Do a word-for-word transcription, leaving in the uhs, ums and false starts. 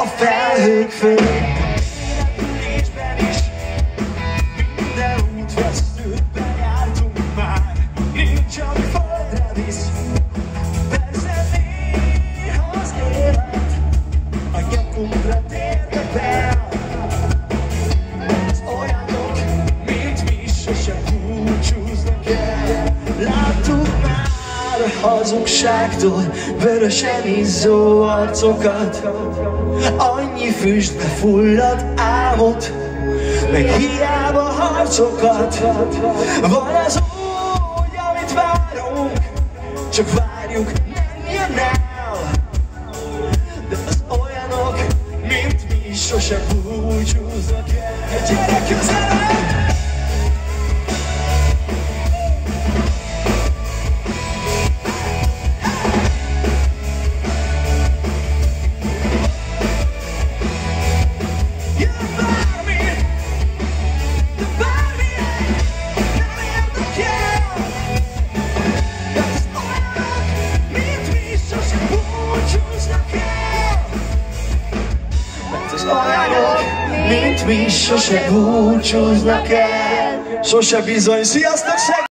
a felhők fölé. Életülésben is minden útvesztőben jártunk már. Nincs, ami földre visz. Persze néha az élet a nyakunkra térde fel. Az olyanok, mint mi, sose búcsúznak el. Láttuk már hazugságtól vörösen izzó arcokat, annyi füstbe fulladt álmot, meg hiába harcokat. Van az úgy, amit várunk, csak várjuk, nem jön el. De az olyanok, mint mi, sose búcsúznak el. Gyere közelebb! Az olyanok, mint mi, sose búcsúznak el. Sose bizony. Sziasztok!